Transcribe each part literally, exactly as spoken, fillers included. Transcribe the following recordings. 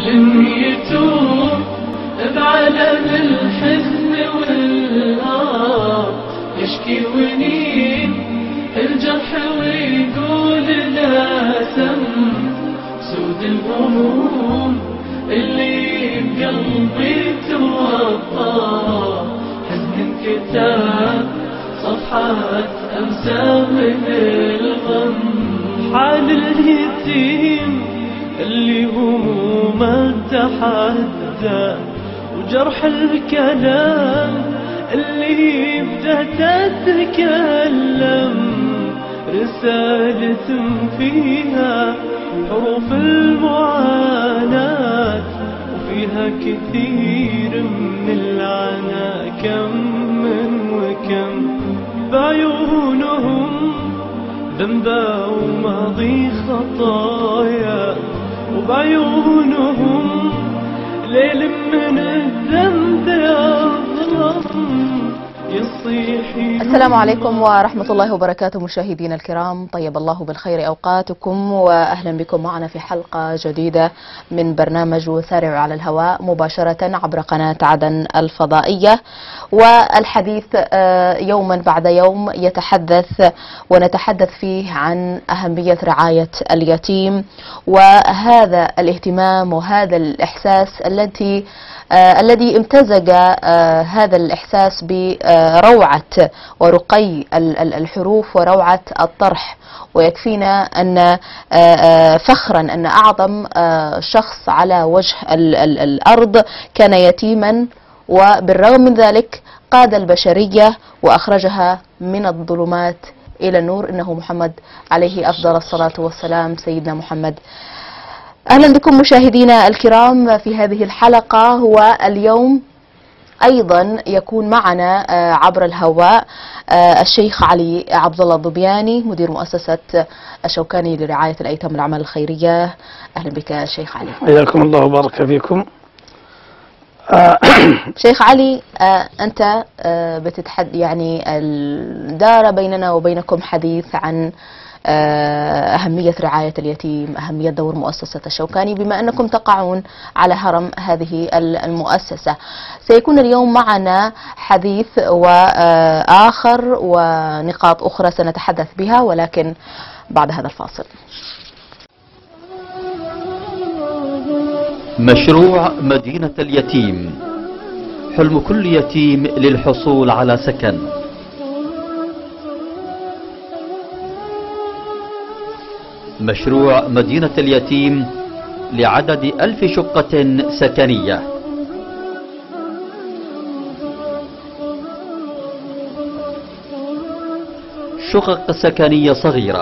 جن يتوب بعلم الحزن والهاب، يشكي ونين الجرح ويقول لا سم، سود الهموم اللي بقلبي توضى، حزن كتاب صفحات أمسى من الغم. حال اليتيم اللي همومه تحدى، وجرح الكلام اللي بدأت تتكلم، رسالة فيها حروف المعاناة، وفيها كثير من العناء، كم من وكم بعيونهم ذنبا وماضي خطايا، وبعيونهم ليل من الذنب يظلم يصيح. السلام عليكم ورحمة الله وبركاته مشاهدينا الكرام، طيب الله بالخير أوقاتكم وأهلا بكم معنا في حلقة جديدة من برنامج وثارع على الهواء مباشرة عبر قناة عدن الفضائية. والحديث يوما بعد يوم يتحدث ونتحدث فيه عن أهمية رعاية اليتيم، وهذا الاهتمام وهذا الإحساس التي آه الذي امتزج آه هذا الإحساس بروعة ورقي الحروف وروعة الطرح. ويكفينا أن آه آه فخرا أن أعظم آه شخص على وجه ال ال الأرض كان يتيما، وبالرغم من ذلك قاد البشرية وأخرجها من الظلمات إلى النور، إنه محمد عليه أفضل الصلاة والسلام، سيدنا محمد. أهلا بكم مشاهدينا الكرام في هذه الحلقة. واليوم أيضا يكون معنا عبر الهواء الشيخ علي عبد الله الظبياني، مدير مؤسسة الشوكاني لرعاية الأيتام والأعمال الخيرية. أهلا بك شيخ علي. حياكم الله وبارك فيكم. شيخ علي، أنت بتتحدث يعني دار بيننا وبينكم حديث عن أهمية رعاية اليتيم، أهمية دور مؤسسة الشوكاني، بما أنكم تقعون على هرم هذه المؤسسة. سيكون اليوم معنا حديث وآخر ونقاط أخرى سنتحدث بها، ولكن بعد هذا الفاصل. مشروع مدينة اليتيم، حلم كل يتيم للحصول على سكن. مشروع مدينة اليتيم لعدد ألف شقة سكنية، شقق سكنية صغيرة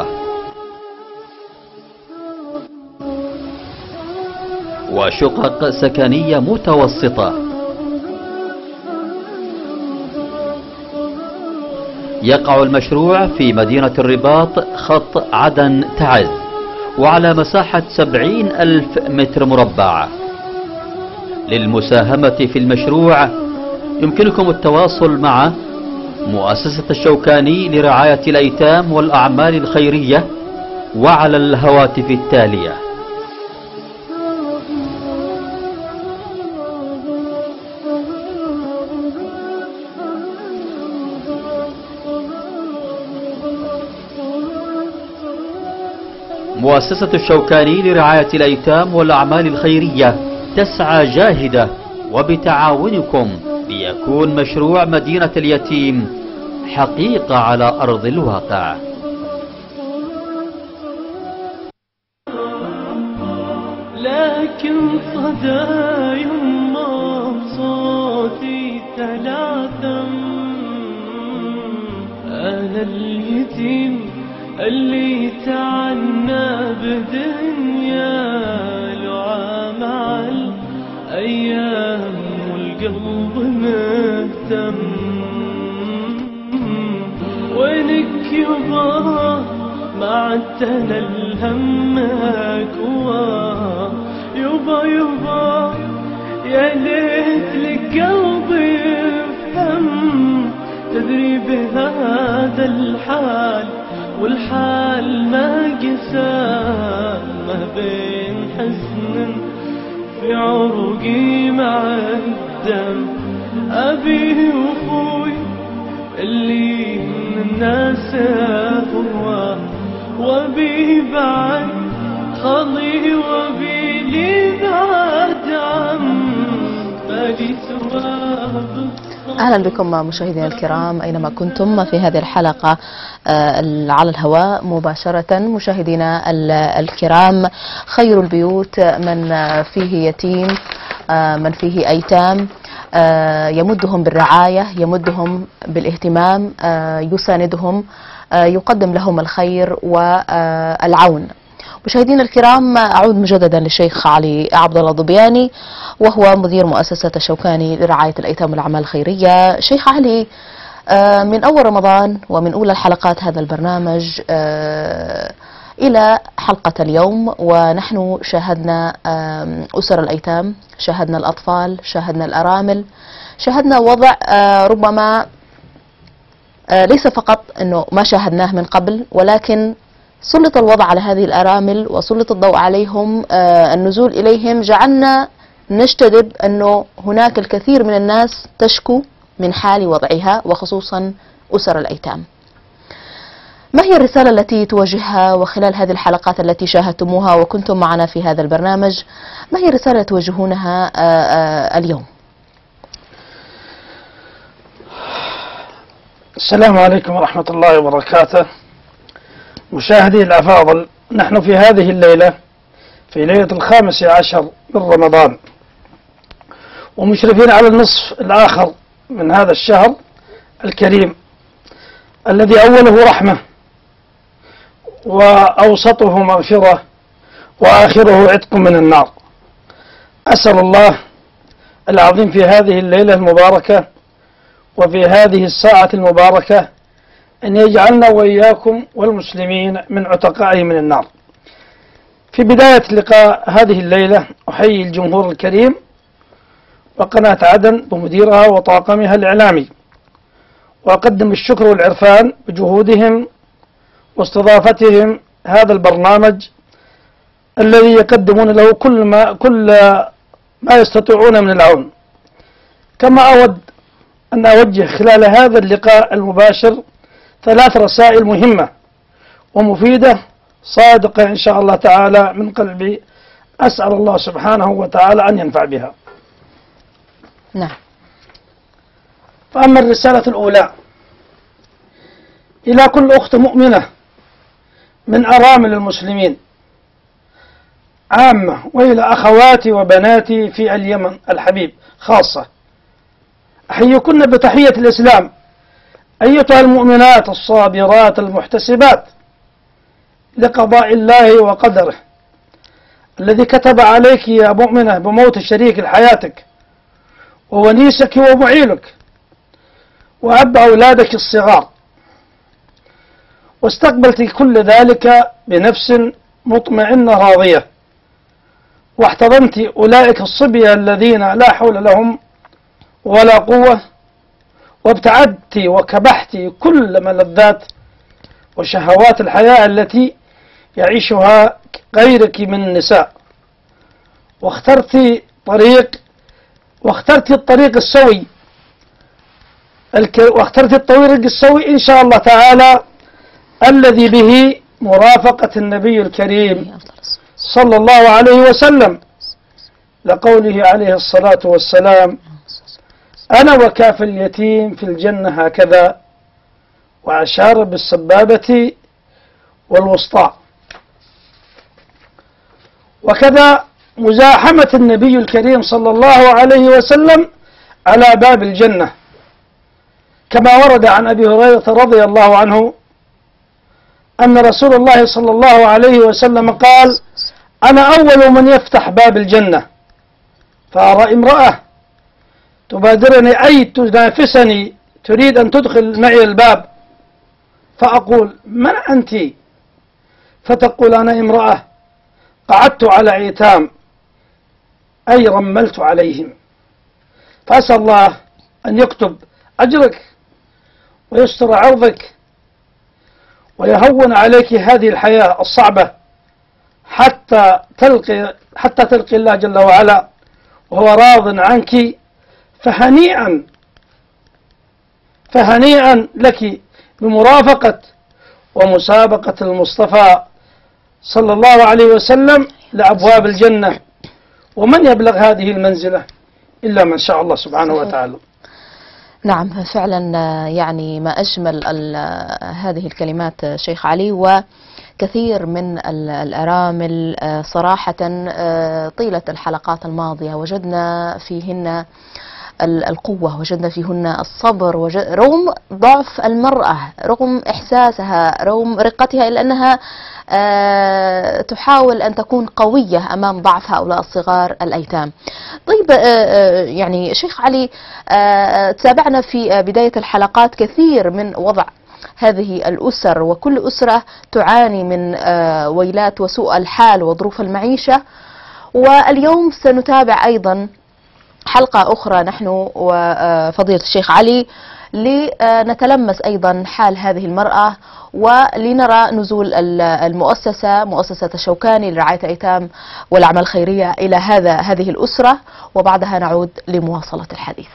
وشقق سكنية متوسطة. يقع المشروع في مدينة الرباط، خط عدن تعز، وعلى مساحة سبعين ألف متر مربع. للمساهمة في المشروع يمكنكم التواصل مع مؤسسة الشوكاني لرعاية الأيتام والأعمال الخيرية وعلى الهواتف التالية: مؤسسة الشوكاني لرعاية الأيتام والأعمال الخيرية تسعى جاهدة وبتعاونكم ليكون مشروع مدينة اليتيم حقيقة على أرض الواقع. لكن صدى يما صوتي تلاثم، أنا اليتيم اللي تعنى بدنيا لعى مع الأيام والقلب مهتم. وينك يبا ما عدتنا الهم هكوا، يبا يبا يا ليت لك قلبي يفهم، تدري بهذا الحال والحال ما قسى، ما بين حزن في في عروقي مع الدم. أبي وأخوي اللي من الناس هو، وأبي بعد خالي، وأبي لي بعد عم، بالي ثواب. أهلا بكم مشاهدينا الكرام أينما كنتم في هذه الحلقة على الهواء مباشرة. مشاهدينا الكرام، خير البيوت من فيه يتيم، من فيه أيتام، يمدهم بالرعاية، يمدهم بالاهتمام، يساندهم، يقدم لهم الخير والعون. مشاهدينا الكرام، أعود مجددا للشيخ علي عبد الله الضبياني، وهو مدير مؤسسة الشوكاني لرعاية الأيتام والأعمال الخيرية. شيخ علي، من أول رمضان ومن أولى الحلقات هذا البرنامج إلى حلقة اليوم، ونحن شاهدنا أسر الأيتام، شاهدنا الأطفال، شاهدنا الأرامل، شاهدنا وضع ربما ليس فقط أنه ما شاهدناه من قبل، ولكن سلط الوضع على هذه الأرامل وسلط الضوء عليهم. آه النزول إليهم جعلنا نجتذب أنه هناك الكثير من الناس تشكو من حال وضعها، وخصوصا أسر الأيتام. ما هي الرسالة التي توجهها، وخلال هذه الحلقات التي شاهدتموها وكنتم معنا في هذا البرنامج، ما هي الرسالة توجهونها آه آه اليوم؟ السلام عليكم ورحمة الله وبركاته. مشاهدي الأفاضل، نحن في هذه الليلة في ليلة الخامس عشر من رمضان، ومشرفين على النصف الآخر من هذا الشهر الكريم الذي أوله رحمة وأوسطه مغفرة وآخره عتق من النار. أسأل الله العظيم في هذه الليلة المباركة وفي هذه الساعة المباركة أن يجعلنا وإياكم والمسلمين من عتقائه من النار. في بداية لقاء هذه الليلة أحيي الجمهور الكريم وقناة عدن بمديرها وطاقمها الإعلامي، وأقدم الشكر والعرفان بجهودهم واستضافتهم هذا البرنامج الذي يقدمون له كل ما كل ما يستطيعون من العون. كما أود أن أوجه خلال هذا اللقاء المباشر ثلاث رسائل مهمة ومفيدة صادقة إن شاء الله تعالى من قلبي، أسأل الله سبحانه وتعالى أن ينفع بها. نعم. فأما الرسالة الأولى إلى كل أخت مؤمنة من أرامل المسلمين عامة، وإلى أخواتي وبناتي في اليمن الحبيب خاصة، أحييكن بتحية الإسلام أيتها المؤمنات الصابرات المحتسبات لقضاء الله وقدره الذي كتب عليك يا مؤمنة بموت شريك حياتك وونيسك ومعيلك وأب أولادك الصغار، واستقبلت كل ذلك بنفس مطمئنة راضية، واحتضنت أولئك الصبية الذين لا حول لهم ولا قوة، وابتعدت وكبحت كل ملذات وشهوات الحياة التي يعيشها غيرك من النساء، واخترت طريق واخترت الطريق السوي واخترت الطريق السوي إن شاء الله تعالى الذي به مرافقة النبي الكريم صلى الله عليه وسلم، لقوله عليه الصلاة والسلام: أنا وكاف اليتيم في الجنة هكذا، وأشار بالسبابة والوسطى. وكذا مزاحمة النبي الكريم صلى الله عليه وسلم على باب الجنة، كما ورد عن أبي هريرة رضي الله عنه أن رسول الله صلى الله عليه وسلم قال: أنا أول من يفتح باب الجنة، فأرى امرأة تبادرني أي تنافسني تريد أن تدخل معي الباب، فأقول: من أنت؟ فتقول: أنا امرأة قعدت على أيتام أي رملت عليهم. فأسأل الله أن يكتب أجرك ويستر عرضك ويهون عليك هذه الحياة الصعبة حتى تلقي حتى تلقي الله جل وعلا وهو راض عنك، فهنيئا فهنيئا لك بمرافقة ومسابقة المصطفى صلى الله عليه وسلم لأبواب الجنة. ومن يبلغ هذه المنزلة إلا من شاء الله سبحانه وتعالى. نعم فعلا، يعني ما أجمل هذه الكلمات شيخ علي. وكثير من الأرامل صراحة طيلة الحلقات الماضية وجدنا فيهن القوة، وجدنا فيهن الصبر، وجد رغم ضعف المرأة، رغم إحساسها، رغم رقتها، إلا أنها أه تحاول أن تكون قوية أمام ضعف هؤلاء الصغار الأيتام. طيب أه يعني شيخ علي، أه تابعنا في بداية الحلقات كثير من وضع هذه الأسر، وكل أسرة تعاني من أه ويلات وسوء الحال وظروف المعيشة. واليوم سنتابع أيضا حلقة أخرى نحن وفضيلة الشيخ علي لنتلمس أيضا حال هذه المرأة، ولنرى نزول المؤسسة مؤسسة الشوكاني لرعاية الأيتام والأعمال الخيرية إلى هذا هذه الأسرة، وبعدها نعود لمواصلة الحديث.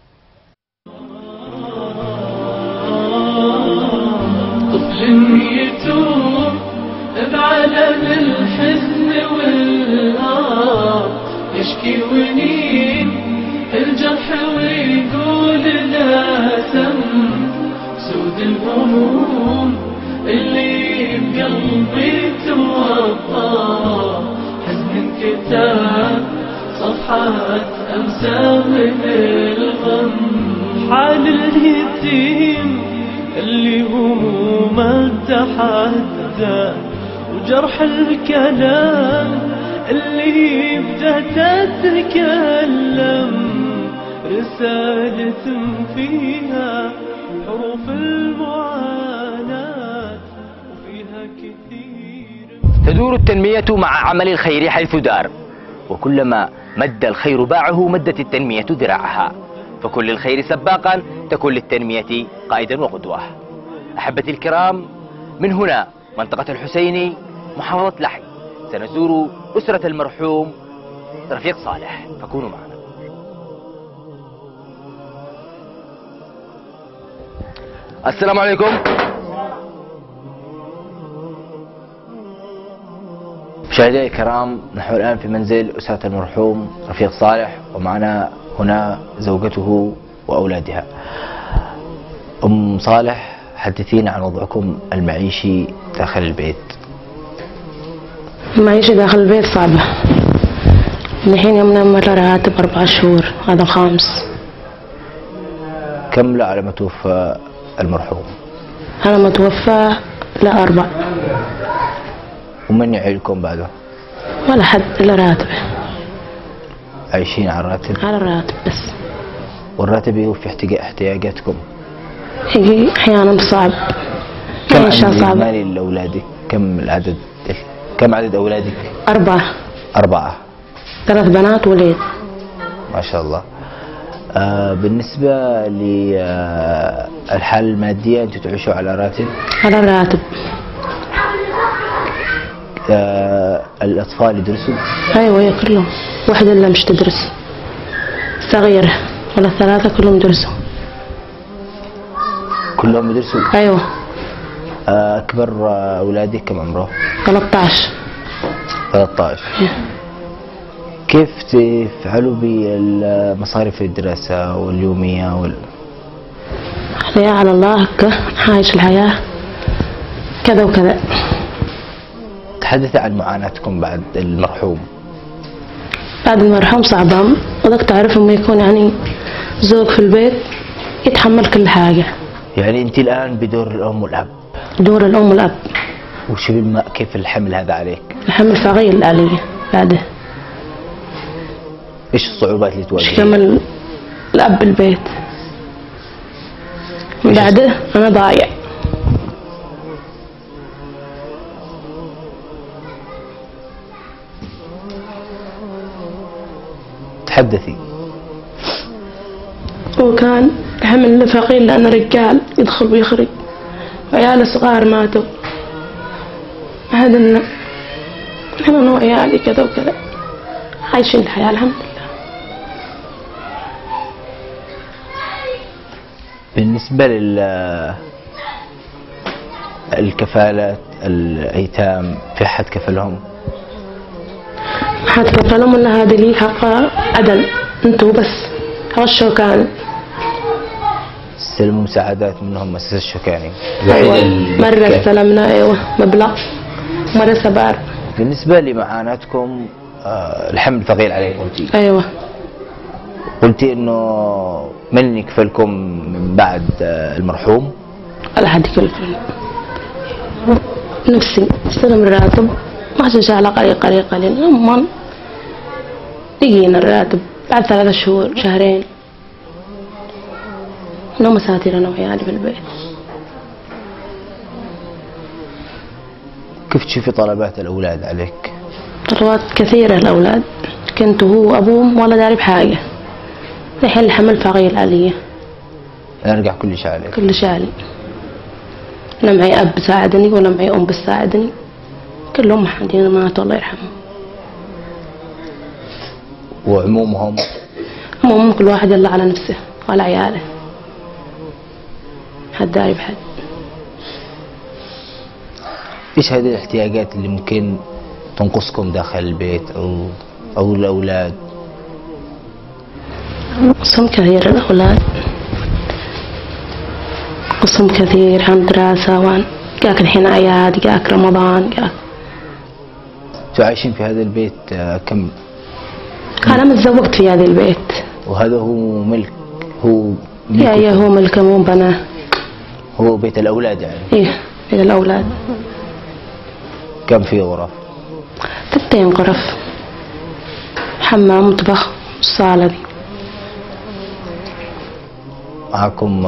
طفل يتوب بعلم الحزن والهار، يشكي ونين الجرح ويقول لا سم، سود الهموم اللي بقلبي توضى، حزن كتاب صفحات أمسى من الغم، حال اليتيم اللي همومه تحدى، وجرح الكلام اللي بدأت تتكلم، رسالة فيها حروف المعاناة وفيها كثير. تدور التنمية مع عمل الخير حيث دار، وكلما مد الخير باعه مدت التنمية ذراعها، فكن للخير سباقا تكن للتنمية قائدا وقدوة. أحبتي الكرام، من هنا منطقة الحسيني محافظة لحي سنزور أسرة المرحوم رفيق صالح، فكونوا معنا. السلام عليكم. مشاهدينا الكرام، نحن الآن في منزل أسرة المرحوم رفيق صالح، ومعنا هنا زوجته وأولادها. أم صالح، حدثينا عن وضعكم المعيشي داخل البيت. المعيشة داخل البيت صعبة. الحين يومنا مر راتب أربع شهور، هذا خامس. كم لا على ما توفى المرحوم؟ أنا متوفى لا أربع. ومن يعيلكم بعده؟ ولا حد إلا راتبه. عايشين على الراتب؟ على الراتب بس. والراتب يوفي احتياجاتكم؟ يجي أحيانا صعب. كم إجمالي لأولادك؟ كم العدد؟ كم عدد أولادك؟ أربعة. أربعة. ثلاث بنات وليد. ما شاء الله. آه بالنسبة للحالة المادية، أنتم تعيشوا على راتب؟ على الراتب. آه الأطفال يدرسوا؟ أيوة كلهم، واحدة اللي مش تدرس صغيرة، ولا الثلاثة كلهم يدرسوا. كلهم يدرسوا؟ أيوة. آه أكبر أولادك كم عمره؟ ثلاثة عشر. ثلاثة عشر. كيف تفعلوا بمصاريف الدراسة واليومية وال... الحياة على الله، عايش الحياة كذا وكذا. تحدث عن معاناتكم بعد المرحوم. بعد المرحوم صعبة، وذاك تعرف انه يكون يعني زوج في البيت يتحمل كل حاجة. يعني انت الآن بدور الأم والأب؟ دور الأم والأب. وش بالما كيف الحمل هذا عليك؟ الحمل ثقيل علي بعده. ايش الصعوبات اللي تواجهها؟ كمان الأب بالبيت، بعده أنا ضايع. تحدثي. وكان حمل ثقيل لأن رجال يدخل ويخرج، عيال صغار ماتوا. هذا احنا أنا وعيالي كذا وكذا عايشين الحياة الحمد لله. بالنسبة لل الكفالات الأيتام في أحد كفلهم؟ حد كفلهم إن هذا لي حق عدل انتوا بس هالشو كان استلموا مساعدات منهم مؤسسة الشوكاني؟ أيوة مرة استلمنا أيوة مبلغ مرة سبار. بالنسبة لمعاناتكم آه الحمل ثقيل عليه قلتي؟ أيوة. قلتي إنه من يكفلكم من بعد آه المرحوم؟ ولا حد يكفل نفسي استلم الراتب ما عشان شغلة قليل قليل قليل لما يجينا الراتب بعد ثلاثة شهور شهرين نوم مساتير أنا وعيالي في البيت. كيف تشوفي طلبات الأولاد عليك؟ طلبات كثيرة الأولاد كنت هو أبوهم ولا داري بحاجة الحين الحمل ثقيل علي أرجع كل شيء عليك؟ كل شيء علي. أنا معي أب بساعدني ولا معي أم بتساعدني كلهم حدين ماتوا الله يرحمهم. وعمومهم؟ عمومهم كل واحد يلا على نفسه وعلى عياله حد داري بحد. إيش هذه الاحتياجات اللي ممكن تنقصكم داخل البيت أو أو الأولاد؟ قسم كثير الأولاد قسم كثير عن دراسة وعن جاك الحين أعياد جاك رمضان جاك. تعيشين في هذا البيت كم؟ أنا متزوجت في هذا البيت. وهذا هو ملك هو يا يا هو ملك مو بناه. هو بيت الأولاد يعني؟ إيه بيت الأولاد. كم فيه غرف؟ ستين غرف حمام مطبخ الصالة دي. معكم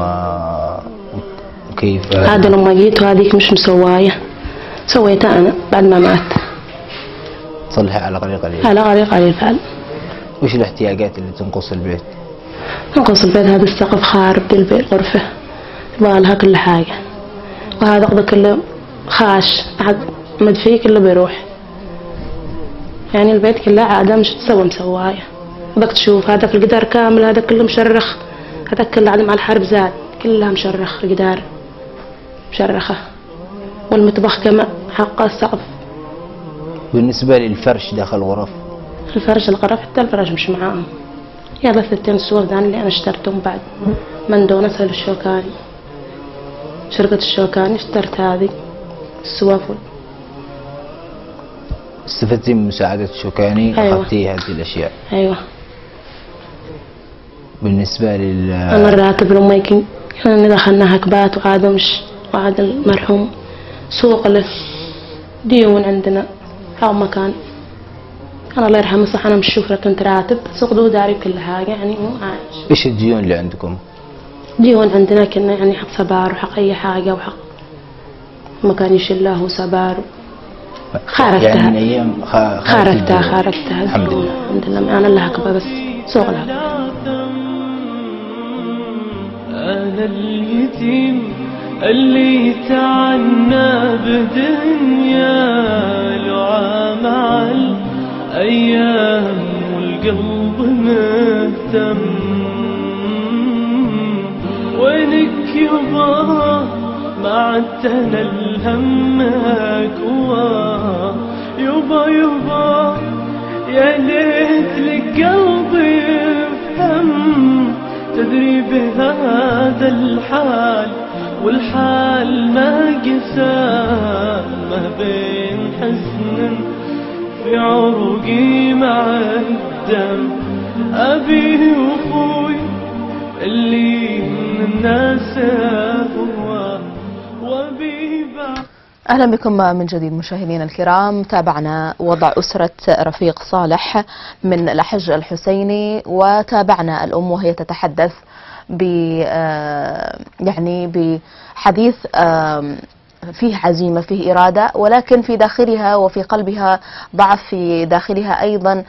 كيف؟ هذا لما جيت وهذيك مش مسواية سويتها أنا بعد ما مات. تصلحي على قليل قليل؟ على قليل قليل فعلا. وش الاحتياجات اللي تنقص البيت؟ تنقص البيت هذا السقف خارب البيت غرفة يبغى لها كل حاجة وهذا قضى كله خاش عاد مدفي كله بيروح يعني البيت كله عادة مش تسوى مسواية. بدك تشوف هذاك الجدار كامل هذا كله مشرخ هذاك كله عاد مع الحرب زاد كلها مشرخ الجدار مشرخة والمطبخ كما حق السقف. بالنسبة للفرش داخل الغرف؟ الفرش الغرف حتى الفرش مش معاهم يلا ستين سوق ذان اللي أنا اشترتهم بعد من دون أسهل الشوكاني شركة الشوكاني اشترت هذه السوافل. استفدتي من مساعدة الشوكاني؟ أيوة. أخذتي هذه الأشياء؟ أيوة. بالنسبة لل أنا الراتب لما يمكن أنا دخلنا هكبات وعاد مش وعاد المرحوم سوق له ديون عندنا أو مكان أنا الله يرحمه صح أنا مش شوف كنت راتب سوق دو داري كل حاجة يعني مو عايش. إيش الديون اللي عندكم؟ ديون عندنا كنا يعني حق سبار وحق أي حاجة وحق مكان يشله وسبار خارجتها يعني من أيام خ... خارجتها خارجتها الحمد لله الحمد لله أنا اللي هكبة بس سوق لها. أنا اليتيم اللي تعنى بدنيا لعى مع الأيام والقلب مهتم وينك يبا ما عدتنا الهمك يبا يبا يا ليت لك قلبي يفهم تدري بهذا الحال والحال ما قسام ما بين حزن في عروقي مع الدم أبي وأخوي اللي من الناس هو وأبي بعد. أهلا بكم من جديد مشاهدينا الكرام. تابعنا وضع أسرة رفيق صالح من الحج الحسيني وتابعنا الأم وهي تتحدث ب يعني بحديث فيه عزيمة، فيه إرادة، ولكن في داخلها وفي قلبها ضعف، في داخلها أيضا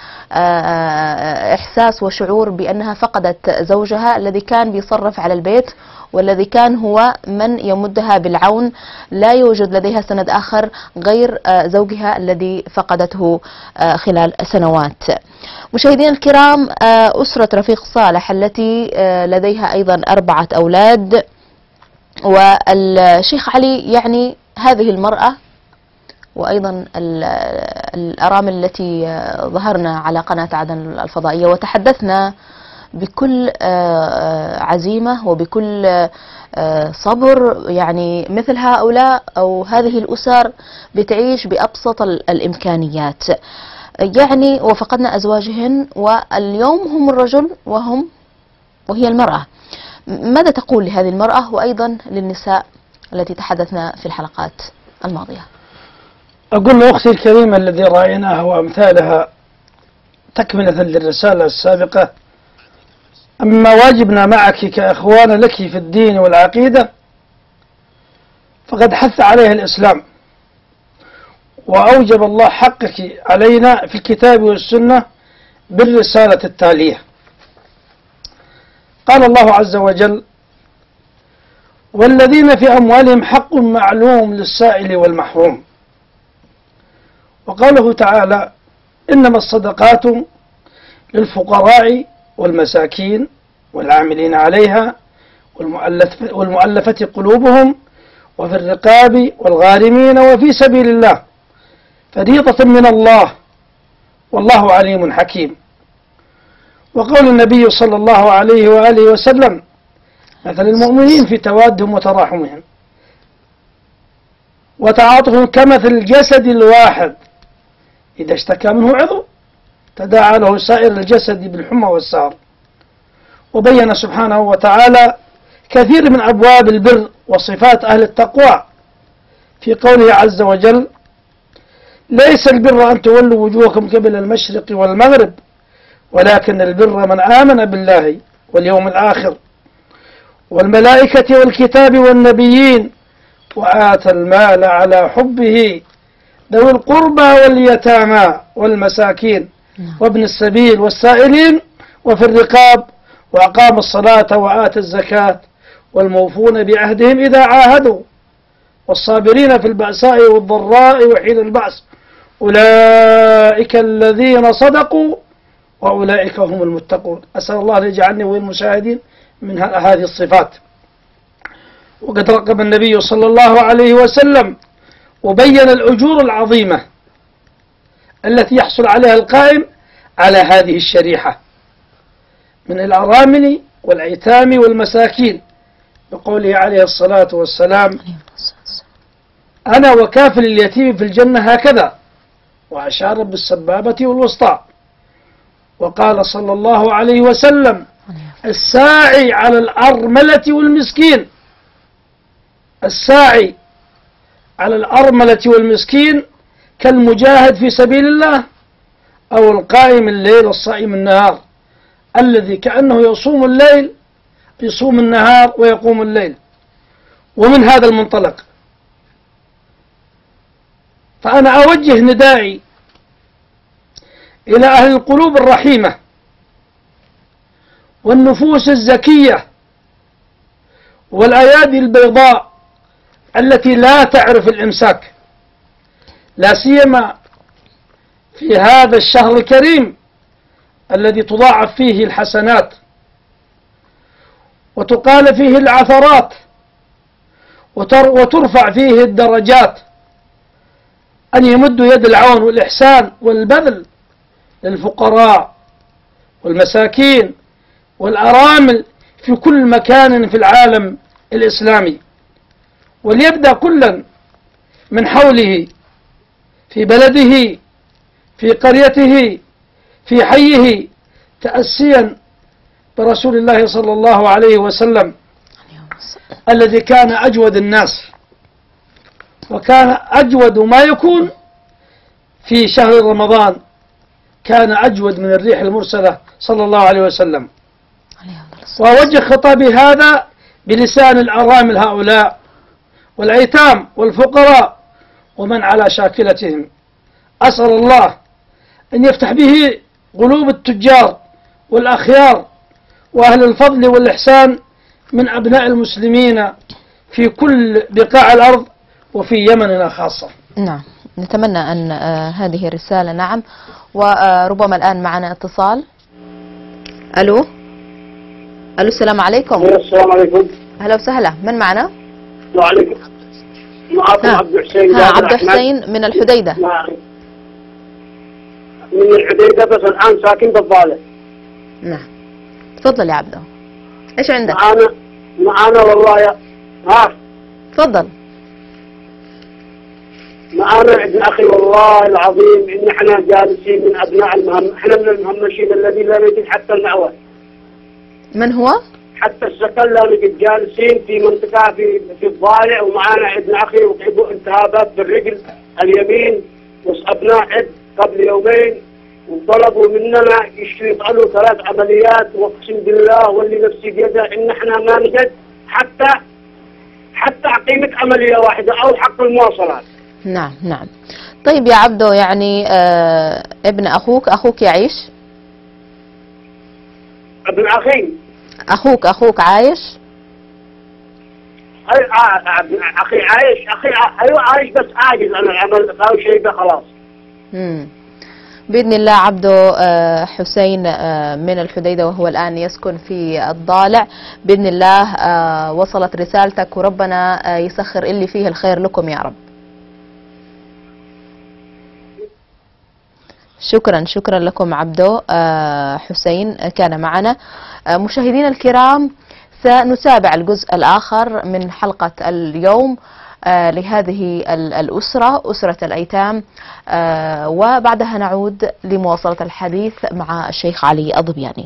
إحساس وشعور بأنها فقدت زوجها الذي كان بيصرف على البيت والذي كان هو من يمدها بالعون. لا يوجد لديها سند آخر غير زوجها الذي فقدته خلال سنوات. مشاهدينا الكرام، أسرة رفيق صالح التي لديها أيضا أربعة أولاد، والشيخ علي يعني هذه المرأة وأيضا الأرامل التي ظهرنا على قناة عدن الفضائية وتحدثنا بكل عزيمة وبكل صبر، يعني مثل هؤلاء أو هذه الأسر بتعيش بأبسط الإمكانيات، يعني وفقدنا أزواجهن واليوم هم الرجل وهم وهي المرأة. ماذا تقول لهذه المرأة وأيضا للنساء التي تحدثنا في الحلقات الماضية؟ أقول لأختي الكريمة الذي رأيناها وأمثالها تكملة للرسالة السابقة، أما واجبنا معك كأخوان لك في الدين والعقيدة فقد حث عليها الإسلام، وأوجب الله حقك علينا في الكتاب والسنة بالرسالة التالية. قال الله عز وجل: والذين في أموالهم حق معلوم للسائل والمحروم. وقوله تعالى: إنما الصدقات للفقراء والمساكين والعاملين عليها والمؤلفة قلوبهم وفي الرقاب والغارمين وفي سبيل الله فريضة من الله والله عليم حكيم. وقول النبي صلى الله عليه وآله وسلم: مثل المؤمنين في توادهم وتراحمهم وتعاطفهم كمثل الجسد الواحد إذا اشتكى منه عضو تداعى له سائر الجسد بالحمى والسهر. وبين سبحانه وتعالى كثير من أبواب البر وصفات أهل التقوى في قوله عز وجل: ليس البر أن تولوا وجوهكم قبل المشرق والمغرب ولكن البر من آمن بالله واليوم الآخر والملائكة والكتاب والنبيين وآتى المال على حبه ذوي القربى واليتامى والمساكين وابن السبيل والسائلين وفي الرقاب وأقام الصلاة وآتى الزكاة والموفون بعهدهم إذا عاهدوا والصابرين في البأساء والضراء وحين البأس أولئك الذين صدقوا وأولئك هم المتقون. أسأل الله أن يجعلني والمشاهدين من هذه الصفات. وقد رقم النبي صلى الله عليه وسلم وبين الأجور العظيمة التي يحصل عليها القائم على هذه الشريحة من الأرامل والأيتام والمساكين بقوله عليه الصلاة والسلام: أنا وكافل اليتيم في الجنة هكذا، وأشار بالسبابة والوسطى. وقال صلى الله عليه وسلم: الساعي على الأرملة والمسكين الساعي على الأرملة والمسكين كالمجاهد في سبيل الله أو القائم الليل الصائم النهار، الذي كأنه يصوم الليل يصوم النهار ويقوم الليل. ومن هذا المنطلق فأنا أوجه ندائي إلى أهل القلوب الرحيمة والنفوس الزكية والأيادي البيضاء التي لا تعرف الإمساك، لا سيما في هذا الشهر الكريم الذي تضاعف فيه الحسنات وتقال فيه العثرات وترفع فيه الدرجات، أن يمدوا يد العون والإحسان والبذل للفقراء والمساكين والأرامل في كل مكان في العالم الإسلامي. وليبدأ كلا من حوله في بلده في قريته في حيه تأسيا برسول الله صلى الله عليه وسلم الذي كان أجود الناس وكان أجود ما يكون في شهر رمضان، كان أجود من الريح المرسلة صلى الله عليه وسلم. وأوجه خطابي هذا بلسان الأرامل هؤلاء والأيتام والفقراء ومن على شاكلتهم. أسأل الله أن يفتح به قلوب التجار والأخيار وأهل الفضل والإحسان من أبناء المسلمين في كل بقاع الأرض وفي يمننا خاصة. نعم، نتمنى أن آه هذه الرسالة. نعم، وربما الآن معنا اتصال. ألو ألو السلام عليكم. السلام عليكم. أهلا وسهلا، من معنا؟ وعليكم. معكم عبد الحسين. ها عبد الحسين من الحديدة. من الحديدة بس الآن ساكن بالضالع. نعم، تفضل يا عبده، ايش عندك؟ معانا معانا والله يا ها تفضل. معانا ابن اخي والله العظيم ان احنا جالسين من ابناء المهم، احنا من المهمشين الذي لا نجد حتى المأوى. من هو؟ حتى السكن لا نجد، جالسين في منطقة في في الضالع، ومعانا ابن اخي وتعبوا التهابات بالرجل اليمين، وابناء عد قبل يومين وطلبوا مننا يشتغلوا ثلاث عمليات، واقسم بالله واللي نفسي بيده ان احنا ما نجد حتى حتى قيمة عملية واحدة او حق المواصلات. نعم نعم. طيب يا عبدو، يعني آه ابن اخوك اخوك يعيش؟ ابن اخي اخوك اخوك عايش؟ اي ابن اخي عايش، اخي ايوه عايش بس عاجز عن العمل او شيء ده خلاص. امم بإذن الله عبدو حسين من الحديدة وهو الآن يسكن في الضالع، بإذن الله وصلت رسالتك وربنا يسخر اللي فيه الخير لكم يا رب. شكرا شكرا لكم عبدو حسين كان معنا. مشاهدينا الكرام، سنتابع الجزء الآخر من حلقة اليوم لهذه الأسرة، أسرة الأيتام، وبعدها نعود لمواصلة الحديث مع الشيخ علي الضبياني.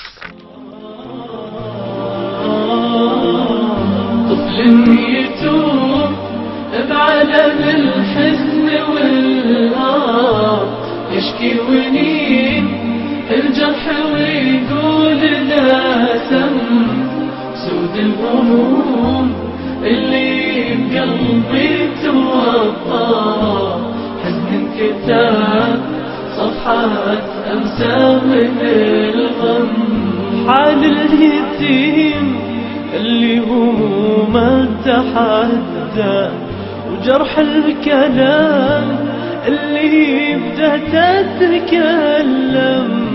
طفل يتوب بعالم الحزن والهار، يشكي ونين الجرح ويقول لا سم، سود الهموم اللي بقلبي توقع، حزن كتاب صفحات أمسى من الغم، حال اليتيم اللي همومه تحدى، وجرح الكلام اللي بدأت تتكلم،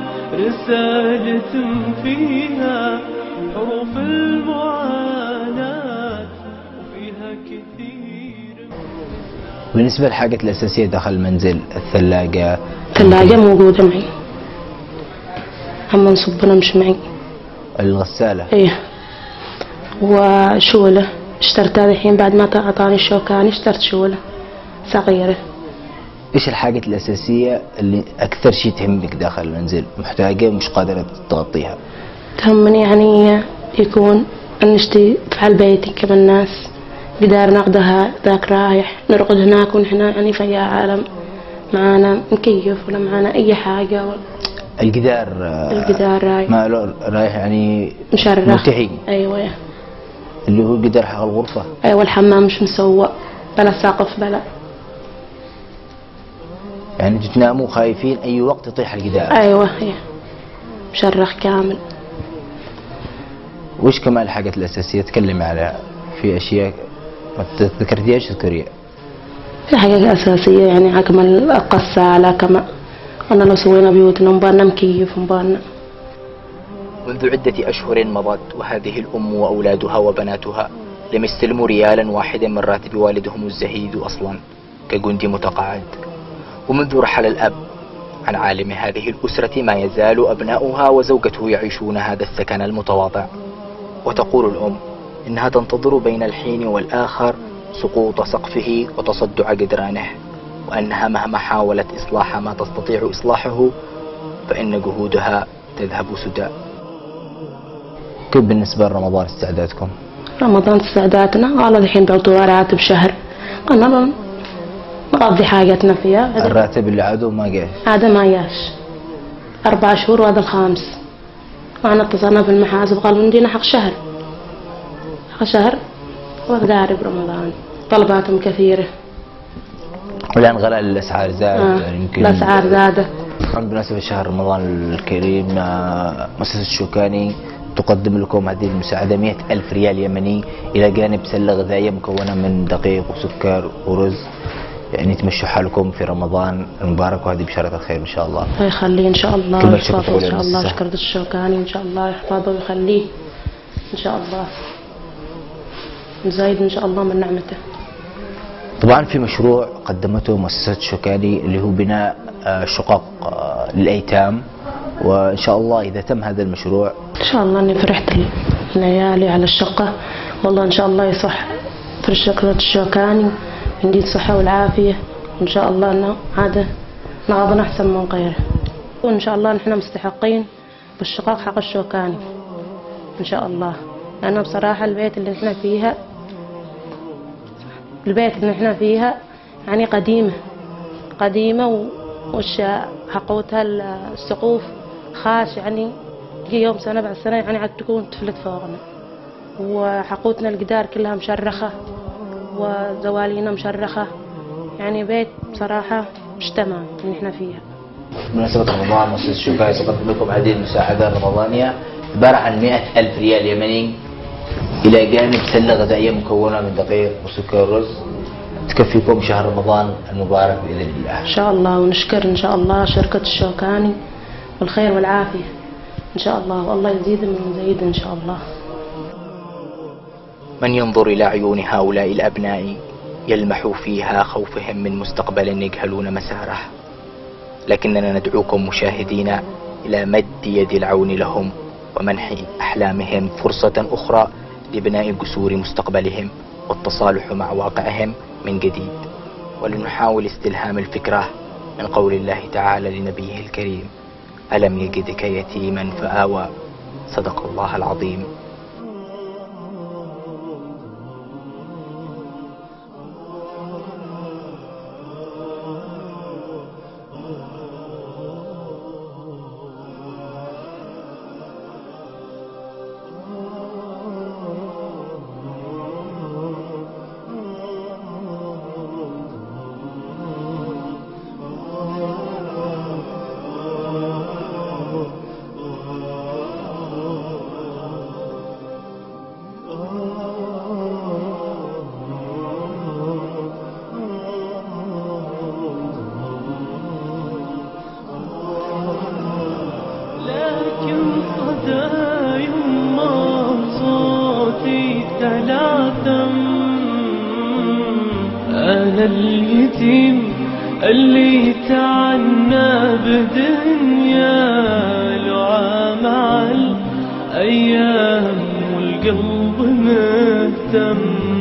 رسالة فيها حروف المعاناة وفيها كثير. بالنسبة للحاجات الأساسية داخل المنزل، الثلاجة الثلاجة موجودة معي، هم نصبنا مش معي. الغسالة ايه، وشولة اشترتها الحين بعد ما أعطاني الشوكاني، اشترت شولة صغيرة. ايش الحاجات الأساسية اللي أكثر شيء تهمك داخل المنزل، محتاجة ومش قادرة تغطيها؟ تهمني يعني يكون نشتي في بيتي كما الناس، قدار ناخذها ذاك رايح نرقد هناك، ونحن يعني في عالم معانا مكيف ولا معانا أي حاجة. الجدار الجدار رايح ما رايح يعني مشرخ منتهي. أيوة، اللي هو الجدار حق الغرفة. أيوة، الحمام مش مسوى بلا سقف بلا، يعني تناموا خايفين أي وقت يطيح الجدار. أيوة، هي مشرخ كامل. وش كمان الحاجات الأساسية تكلمي عليها؟ في أشياء ما تذكرتيهاش تذكريها؟ في حاجات أساسية يعني حكم الغسالة، كما أنا لو سوينا بيوتنا مبارنا مكيف مبارنا. منذ عدة أشهر مضت وهذه الأم وأولادها وبناتها لم يستلموا ريالا واحدا من راتب والدهم الزهيد أصلا كجندي متقاعد. ومنذ رحل الأب عن عالم هذه الأسرة ما يزال أبناؤها وزوجته يعيشون هذا السكن المتواضع. وتقول الأم إنها تنتظر بين الحين والآخر سقوط سقفه وتصدع جدرانه، وأنها مهما حاولت إصلاح ما تستطيع إصلاحه فإن جهودها تذهب سدى. كيف بالنسبة لرمضان استعدادكم؟ رمضان استعدادنا والله الحين بعطوا راتب شهر، قلنا نقضي حاجتنا فيها. الراتب اللي عادوا ما جاش؟ هذا ما جاش أربع شهور وهذا الخامس، وأنا اتصلنا في المحاسب قالوا ندينا حق شهر، حق شهر وتقارب رمضان طلباتهم كثيرة. والآن غلاء الأسعار زاد آه. يعني يمكن الأسعار زادت. بمناسبة شهر رمضان الكريم آه، مؤسسة الشوكاني تقدم لكم هذه المساعدة مئة ألف ريال يمني إلى جانب سلة غذائية مكونة من دقيق وسكر ورز، يعني تمشوا حالكم في رمضان المبارك، وهذه بشارة الخير إن شاء الله. الله يخليه إن شاء الله كلمة شكر يحفظه إن شاء الله. للمؤسسة. شكر الشوكاني إن شاء الله يحفظه ويخليه إن شاء الله، نزايد إن شاء الله من نعمته. طبعا في مشروع قدمته مؤسسة الشوكاني اللي هو بناء آه، شقق آه، للأيتام، وإن شاء الله إذا تم هذا المشروع إن شاء الله إني فرحت ليالي على الشقة، والله إن شاء الله يصح في شكرة الشوكاني عندي الصحة والعافية، وإن شاء الله إنه هذا نعظنا أحسن من غيره، وإن شاء الله نحن مستحقين بالشقق حق الشوكاني إن شاء الله، لأنه بصراحة البيت اللي نحن فيها البيت اللي نحن فيها يعني قديمة قديمة و وش حقوتها السقوف خاش، يعني هي يوم سنة بعد سنة يعني عاد تكون تفلت فوقنا، وحقوتنا الجدار كلها مشرخة وزوالينا مشرخة، يعني بيت بصراحة مش تمام اللي احنا فيها. بمناسبة رمضان مؤسسة الشوكاني تقدم لكم هذه المساعدة الرمضانية عبارة عن مئة ألف ريال يمني إلى جانب سلة غذائية مكونة من دقيق وسكر ورز تكفيكم شهر رمضان المبارك بإذن الله. إن شاء الله، ونشكر إن شاء الله شركة الشوكاني والخير والعافية إن شاء الله، والله يزيد من مزيد إن شاء الله. من ينظر إلى عيون هؤلاء الأبناء يلمح فيها خوفهم من مستقبل يجهلون مساره، لكننا ندعوكم مشاهدين إلى مد يد العون لهم ومنح أحلامهم فرصة أخرى لبناء جسور مستقبلهم والتصالح مع واقعهم من جديد، ولنحاول استلهام الفكرة من قول الله تعالى لنبيه الكريم: ألم يجدك يتيما فآوى. صدق الله العظيم. أنا اليتيم اللي تعنى بدنيا لعى مع الأيام والقلب مهتم.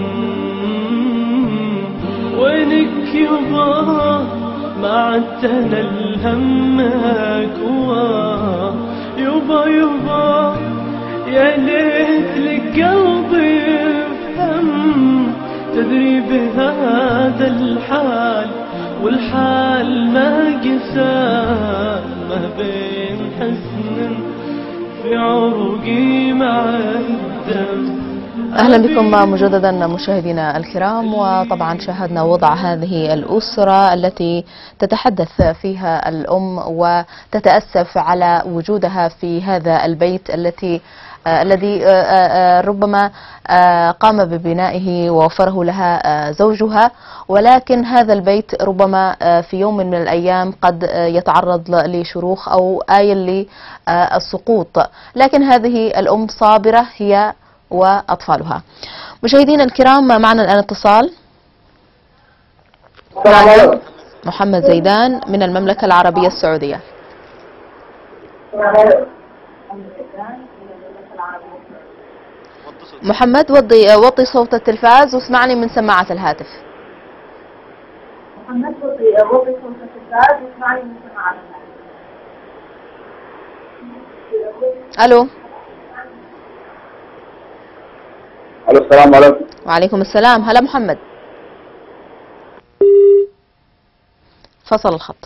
وينك يبا ما عدتنا الهم أكوا يبا يبا يا ليت لك قلبي يفهم. تدري بهذا الحال والحال ما قسام ما بين حسن في عروقي مع الدم. أهلا بكم مجددا مشاهدينا الكرام. وطبعا شاهدنا وضع هذه الأسرة التي تتحدث فيها الأم وتتأسف على وجودها في هذا البيت التي آه الذي آه آه ربما آه قام ببنائه ووفره لها آه زوجها، ولكن هذا البيت ربما آه في يوم من الأيام قد آه يتعرض لشروخ أو آيل للسقوط، لكن هذه الأم صابرة هي وأطفالها. مشاهدينا الكرام معنا الآن اتصال. معنا محمد زيدان من المملكة العربية السعودية. محمد وطي وطي صوت التلفاز واسمعني من سماعة الهاتف. محمد وطي وطي صوت التلفاز واسمعني من سماعة الهاتف. ألو. الو السلام عليكم. وعليكم السلام. هلا محمد. فصل الخط.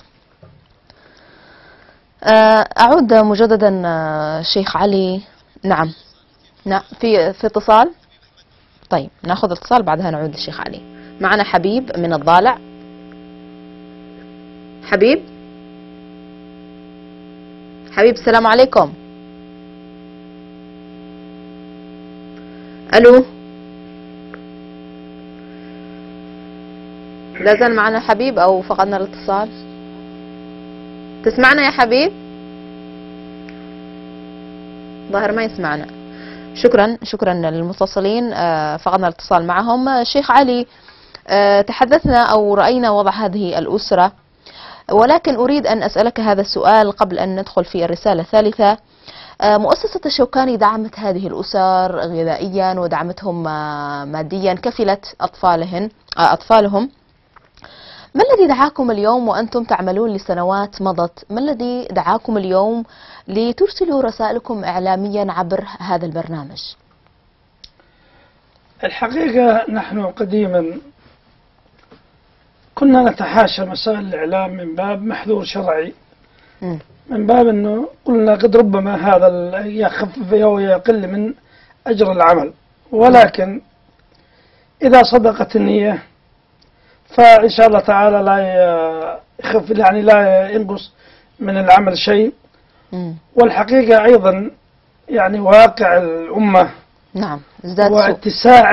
أعود مجددا شيخ علي. نعم نعم في في اتصال. طيب ناخذ اتصال بعدها نعود للشيخ علي. معنا حبيب من الضالع. حبيب حبيب السلام عليكم. الو، لا زال معنا حبيب او فقدنا الاتصال؟ تسمعنا يا حبيب؟ ظاهر ما يسمعنا. شكرا شكرا للمتصلين، فقدنا الاتصال معهم. شيخ علي، تحدثنا او راينا وضع هذه الاسره، ولكن اريد ان اسالك هذا السؤال قبل ان ندخل في الرساله الثالثه. مؤسسة الشوكاني دعمت هذه الأسر غذائيا ودعمتهم ماديا، كفلت أطفالهن أطفالهم. ما الذي دعاكم اليوم وأنتم تعملون لسنوات مضت، ما الذي دعاكم اليوم لترسلوا رسائلكم إعلاميا عبر هذا البرنامج؟ الحقيقة نحن قديما كنا نتحاشى مسائل الإعلام من باب محذور شرعي، م. من باب أنه قلنا قد ربما هذا يخفف أو يقل من أجر العمل، ولكن إذا صدقت النية فإن شاء الله تعالى لا يخف، يعني لا ينقص من العمل شيء. م. والحقيقة أيضا يعني واقع الأمة نعم ازداد واتساع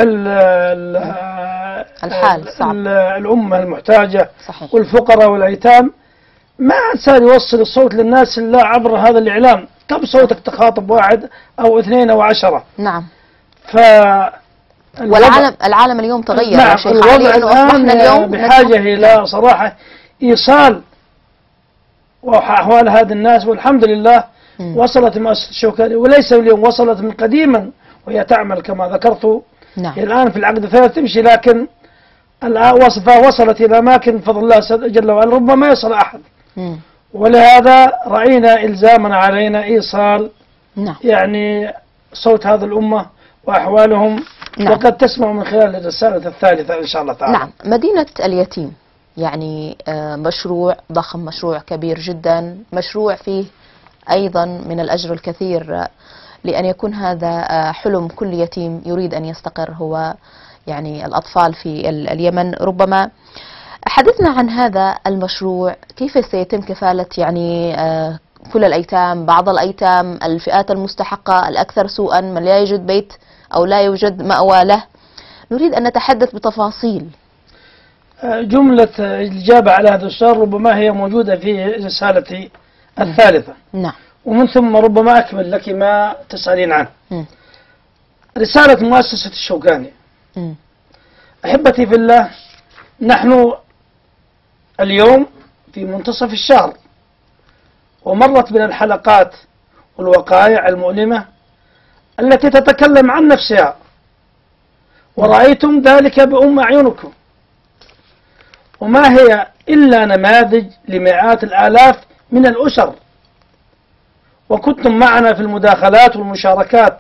الحال صعب. الأمة المحتاجة صحيح. والفقراء والأيتام ما عاد صار يوصل الصوت للناس إلا عبر هذا الإعلام. كم صوتك تخاطب واحد أو اثنين أو عشرة؟ نعم. ف والعالم العالم اليوم تغير. نعم. يا شيخ علي انه اصبحنا اليوم بحاجة إلى صراحة إيصال وأحوال هذه الناس، والحمد لله م. وصلت مؤسسة الشوكاني، وليس اليوم، وصلت من قديما وهي تعمل كما ذكرت. نعم. الآن في العقد الثالث تمشي، لكن الوصفة وصلت إلى أماكن بفضل الله جل وعلا ربما يصل أحد. م. ولهذا رأينا إلزاما علينا إيصال نعم. يعني صوت هذه الأمة وأحوالهم. نعم. وقد تسمع من خلال الرسالة الثالثة إن شاء الله تعالى. نعم. مدينة اليتيم يعني مشروع ضخم، مشروع كبير جدا، مشروع فيه أيضا من الأجر الكثير لأن يكون هذا حلم كل يتيم يريد أن يستقر، هو يعني الأطفال في اليمن. ربما حدثنا عن هذا المشروع، كيف سيتم كفالة يعني كل الأيتام، بعض الأيتام، الفئات المستحقة الأكثر سوءا، من لا يوجد بيت أو لا يوجد مأوى له. نريد أن نتحدث بتفاصيل. جملة الإجابة على هذا السؤال ربما هي موجودة في رسالتي الثالثة. نعم. ومن ثم ربما أكمل لك ما تسألين عنه. م. رسالة مؤسسة الشوكاني. م. أحبتي في الله، نحن اليوم في منتصف الشهر، ومرت بنا الحلقات والوقائع المؤلمة التي تتكلم عن نفسها، ورأيتم ذلك بأم أعينكم، وما هي إلا نماذج لمئات الآلاف من الأسر، وكنتم معنا في المداخلات والمشاركات،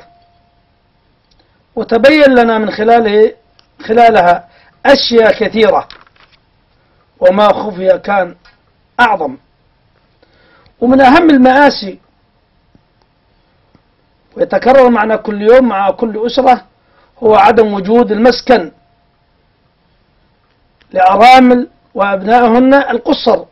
وتبين لنا من خلاله خلالها أشياء كثيرة، وما خفي كان أعظم. ومن أهم المآسي ويتكرر معنا كل يوم مع كل أسرة هو عدم وجود المسكن لأرامل وأبنائهن القصر،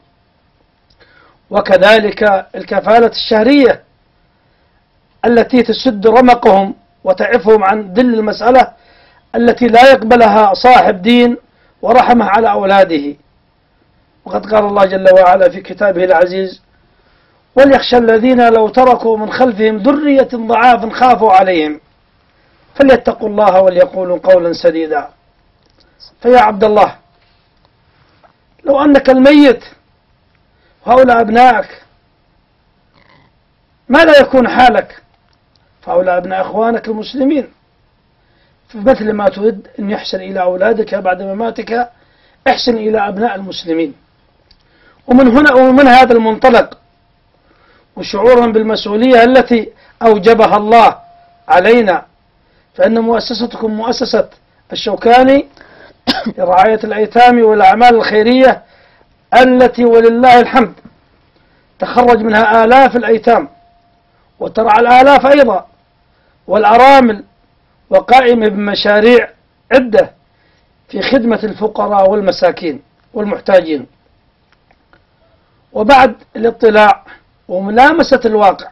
وكذلك الكفالة الشهرية التي تسد رمقهم وتعفهم عن ذل المسألة التي لا يقبلها صاحب دين ورحمه على أولاده. وقد قال الله جل وعلا في كتابه العزيز: وليخشى الذين لو تركوا من خلفهم ذرية ضعافا خافوا عليهم فليتقوا الله وليقولوا قولا سديدا. فيا عبد الله، لو أنك الميت وهؤلاء أبنائك ماذا يكون حالك؟ فهؤلاء أبناء أخوانك المسلمين، فمثل ما تريد أن يحسن إلى أولادك بعد مماتك احسن إلى أبناء المسلمين. ومن هنا ومن هذا المنطلق وشعورا بالمسؤولية التي أوجبها الله علينا، فإن مؤسستكم مؤسسة الشوكاني لرعاية الأيتام والأعمال الخيرية التي ولله الحمد تخرج منها آلاف الأيتام وترعى الآلاف أيضا والأرامل، وقائمة بمشاريع عدة في خدمة الفقراء والمساكين والمحتاجين. وبعد الاطلاع وملامسة الواقع،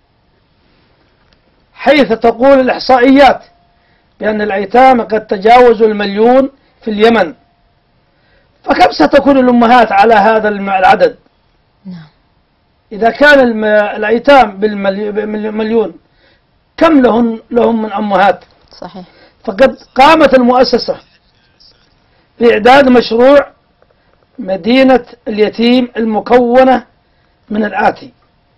حيث تقول الإحصائيات بأن الأيتام قد تجاوزوا المليون في اليمن، فكم ستكون الأمهات على هذا العدد؟ نعم. إذا كان الأيتام بالمليون، كم لهم لهم من أمهات؟ صحيح. فقد قامت المؤسسة بإعداد مشروع مدينة اليتيم المكونة من الآتي.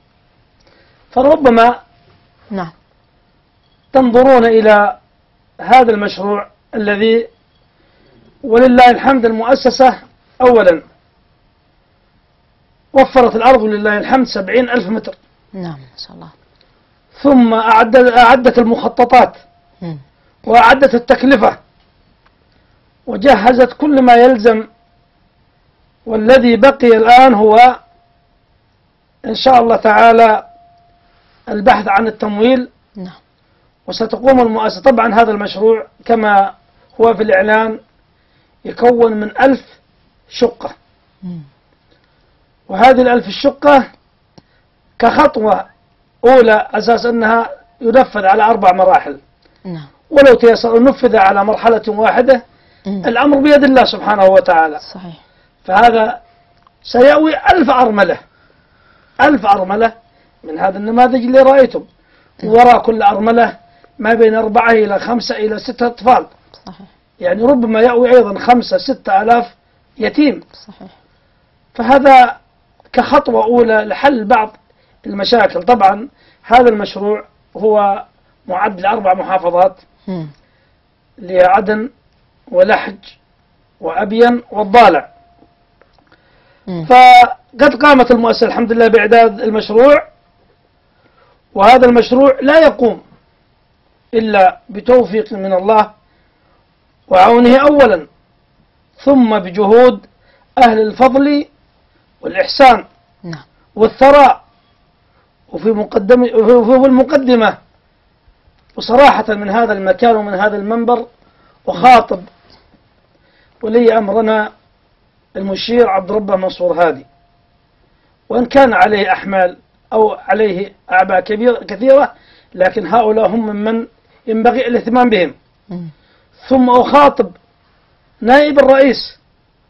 فربما نعم تنظرون إلى هذا المشروع الذي ولله الحمد المؤسسة أولا وفرت الأرض ولله الحمد سبعين ألف متر. نعم ما شاء الله. ثم أعدت, أعدت المخططات م. وأعدت التكلفة وجهزت كل ما يلزم، والذي بقي الآن هو إن شاء الله تعالى البحث عن التمويل. نعم. وستقوم المؤسسة. طبعا هذا المشروع كما هو في الإعلان يكون من ألف شقة، م. وهذه الألف الشقة كخطوة أولى أساس أنها ينفذ على أربع مراحل. نعم. ولو تيسر أن ننفذ على مرحلة واحدة م. الأمر بيد الله سبحانه وتعالى. صحيح. فهذا سيأوي ألف أرملة، ألف أرملة من هذا النماذج اللي رأيتم. وراء كل أرملة ما بين أربعة إلى خمسة إلى ستة أطفال. صحيح. يعني ربما يأوي أيضا خمسة ستة آلاف يتيم. صحيح. فهذا كخطوة أولى لحل بعض المشاكل. طبعا هذا المشروع هو معد لأربع محافظات، م. لعدن ولحج وأبين والضالع. م. فقد قامت المؤسسة الحمد لله بإعداد المشروع، وهذا المشروع لا يقوم إلا بتوفيق من الله وعونه أولا، ثم بجهود أهل الفضل والإحسان نعم. والثراء. وفي مقدمة وفي المقدمة وصراحة من هذا المكان ومن هذا المنبر وخاطب ولي أمرنا المشير عبد ربه منصور هادي، وإن كان عليه أحمال أو عليه أعباء كبيرة كثيرة، لكن هؤلاء هم ممن ينبغي الاهتمام بهم. م. ثم أخاطب نائب الرئيس،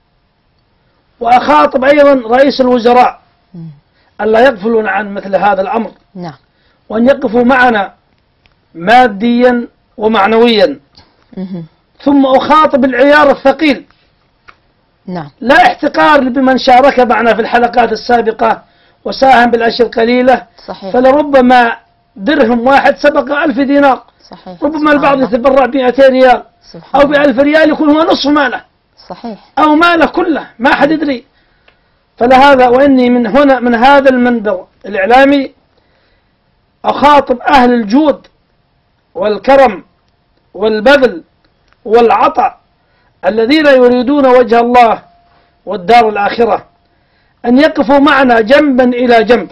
وأخاطب أيضا رئيس الوزراء م. ألا يغفلون عن مثل هذا الأمر، نعم. وأن يقفوا معنا ماديا ومعنويا. م. ثم أخاطب العيار الثقيل، نعم. لا احتقار بمن شارك معنا في الحلقات السابقة وساهم بالأشياء القليلة. صحيح. فلربما درهم واحد سبق ألف دينار. صحيح. ربما البعض يتبرع بمئتين ريال أو بألف ريال، يكون هو نصف ماله. صحيح. أو ماله كله، ما حد يدري. فلهذا وإني من هنا من هذا المنبر الإعلامي أخاطب أهل الجود والكرم والبذل والعطاء الذين يريدون وجه الله والدار الآخرة أن يقفوا معنا جنبا إلى جنب،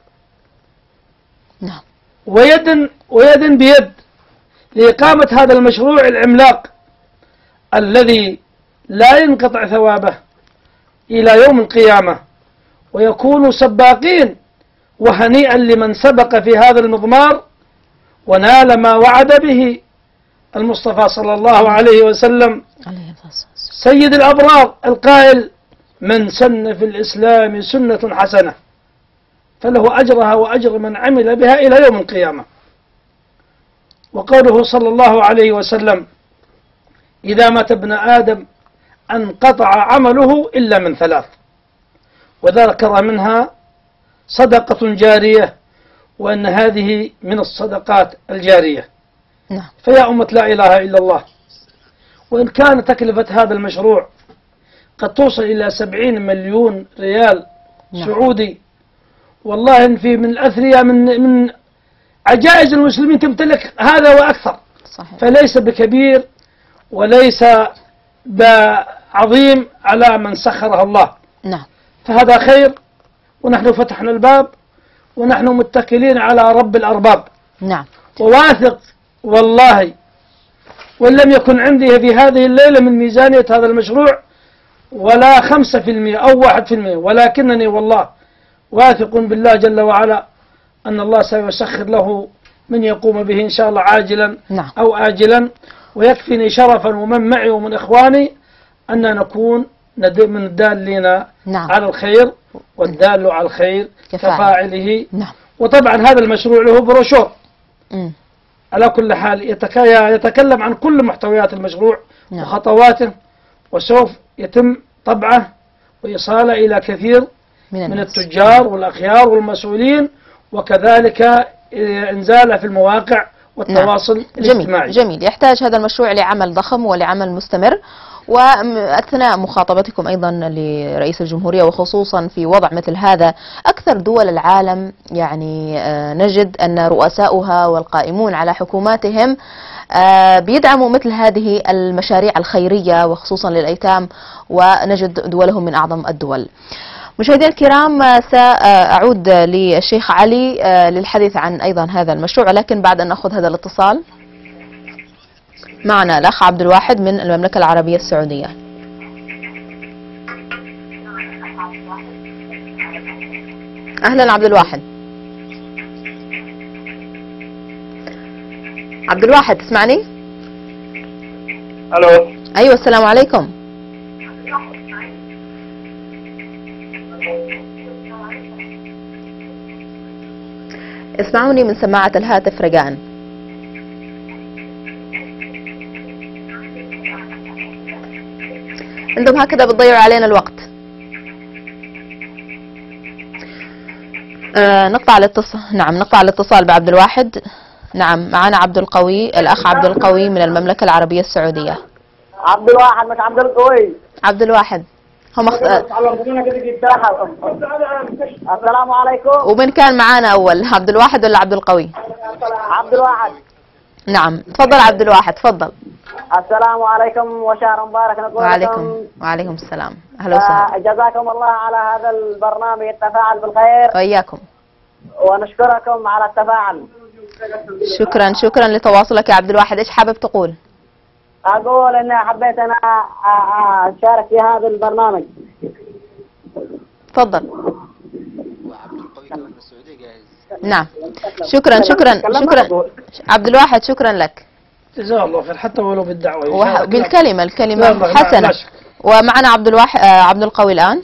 نعم. ويد ويد بيد لإقامة هذا المشروع العملاق الذي لا ينقطع ثوابه إلى يوم القيامة، ويكون سباقين. وهنيئا لمن سبق في هذا المضمار ونال ما وعد به المصطفى صلى الله عليه وسلم سيد الأبرار القائل: من سن في الإسلام سنة حسنة فله أجرها وأجر من عمل بها إلى يوم القيامة. وقوله صلى الله عليه وسلم: إذا مات ابن آدم انقطع عمله إلا من ثلاث، وذكر منها صدقة جارية، وأن هذه من الصدقات الجارية. نعم. فيا أمة لا إله إلا الله، وإن كانت تكلفة هذا المشروع قد توصل إلى سبعين مليون ريال نعم. سعودي، والله إن في من الأثرياء من من عجائز المسلمين تمتلك هذا وأكثر. صحيح. فليس بكبير وليس بعظيم على من سخرها الله. نعم. فهذا خير، ونحن فتحنا الباب ونحن متكلين على رب الأرباب. نعم. وواثق والله وإن لم يكن عندي في هذه الليلة من ميزانية هذا المشروع ولا خمسة في المئة أو واحد في المئة، ولكنني والله واثق بالله جل وعلا أن الله سيسخر له من يقوم به إن شاء الله عاجلا نعم. أو آجلا. ويكفيني شرفا ومن معي ومن إخواني أن نكون من الدالين نعم. على الخير، والدال على الخير كفاعل. كفاعله. نعم. وطبعا هذا المشروع له بروشور مم. على كل حال يتك- يتكلم عن كل محتويات المشروع نعم. وخطواته، وسوف يتم طبعه وإيصاله إلى كثير من, من الناس. التجار والأخيار والمسؤولين، وكذلك إنزاله في المواقع والتواصل نعم. الاجتماعي. جميل جميل. يحتاج هذا المشروع لعمل ضخم ولعمل مستمر. وأثناء مخاطبتكم أيضا لرئيس الجمهورية وخصوصا في وضع مثل هذا، أكثر دول العالم يعني آه نجد أن رؤساؤها والقائمون على حكوماتهم آه بيدعموا مثل هذه المشاريع الخيرية وخصوصا للأيتام، ونجد دولهم من أعظم الدول. مشاهدينا الكرام، سأعود للشيخ علي للحديث عن أيضا هذا المشروع، ولكن بعد أن نأخذ هذا الاتصال. معنا الأخ عبد الواحد من المملكة العربية السعودية. أهلا عبد الواحد. عبد الواحد تسمعني؟ الو. أيوة، السلام عليكم. اسمعوني من سماعة الهاتف رجاء. انتم هكذا بتضيعوا علينا الوقت. آه نقطع الاتصال. نعم، نقطع الاتصال بعبد الواحد. نعم، معنا عبد القوي، الأخ عبد القوي من المملكة العربية السعودية. عبد الواحد مش عبد القوي. عبد الواحد هم اخت... السلام عليكم. ومن كان معانا أول، عبد الواحد ولا عبد القوي؟ عبد الواحد. نعم، تفضل عبد الواحد، تفضل. السلام عليكم وشهر مبارك نقول وعليكم لكم. وعليكم السلام، أهلا وسهلا. جزاكم الله على هذا البرنامج التفاعل بالخير. وإياكم. ونشكركم على التفاعل. شكرا شكرا لتواصلك يا عبد الواحد. ايش حابب تقول؟ اقول ان حبيت انا اشارك في هذا البرنامج. تفضل. نعم، شكرا شكرا شكرا عبد الواحد، شكرا لك. جزاه الله خير، حتى ولو بالدعوة وح... بالكلمة الكلمة لا لا حسنة. لا. ومعنا عبد الواحد آه عبد القوي الآن.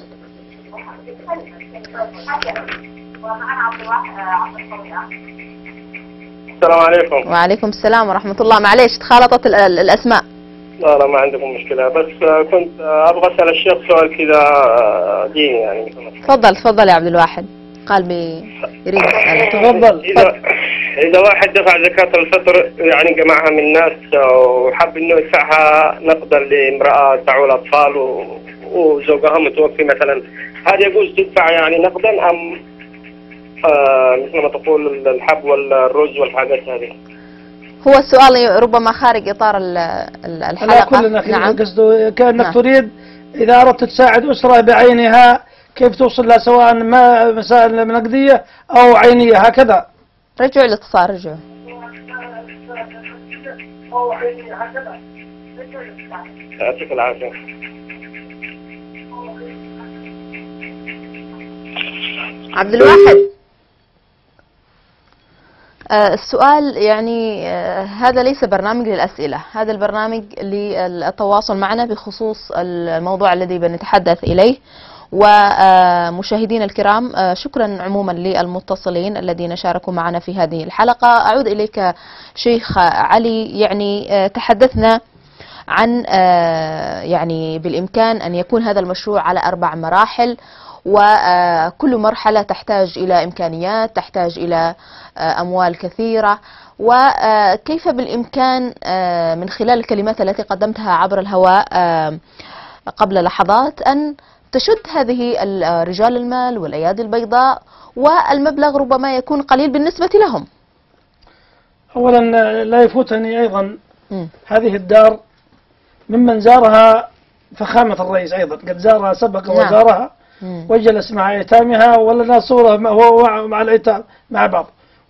السلام عليكم. وعليكم السلام ورحمة الله. معليش تخالطت ال... ال... الأسماء. لا لا ما عندكم مشكلة، بس كنت أبغى أسأل الشيخ سؤال كذا ديني يعني. تفضل تفضل يا عبد الواحد. قال بي يريد يسأل. تفضل. إذا إذا واحد دفع زكاة الفطر يعني جمعها من الناس وحب إنه يدفعها نقدا لامرأة تعول أطفال و... وزوجها متوفي مثلا، هل يجوز تدفع يعني نقدا أم آه مثل ما تقول الحب والرز والحاجات هذه؟ هو السؤال ربما خارج إطار الحلقة. على كل نعم. قصده كأنك نعم. تريد إذا أردت تساعد أسرة بعينها كيف توصل لها، سواء ما مسائل نقدية أو عينية هكذا. رجعوا الاتصال، رجعوا. يعطيك العافية. عبد الواحد، آه السؤال يعني آه هذا ليس برنامج للأسئلة، هذا البرنامج للتواصل معنا بخصوص الموضوع الذي بنتحدث إليه. ومشاهدينا الكرام، شكرا عموما للمتصلين الذين شاركوا معنا في هذه الحلقة. أعود إليك شيخ علي. يعني تحدثنا عن يعني بالإمكان أن يكون هذا المشروع على أربع مراحل، وكل مرحلة تحتاج إلى إمكانيات، تحتاج إلى أموال كثيرة، وكيف بالإمكان من خلال الكلمات التي قدمتها عبر الهواء قبل لحظات أن تشد هذه رجال المال والأيادي البيضاء، والمبلغ ربما يكون قليل بالنسبة لهم. أولا لا يفوتني أيضا م. هذه الدار ممن زارها فخامة الرئيس أيضا، قد زارها سبق نعم. وزارها م. وجلس مع أيتامها ولنا صورة هو مع الأيتام مع بعض،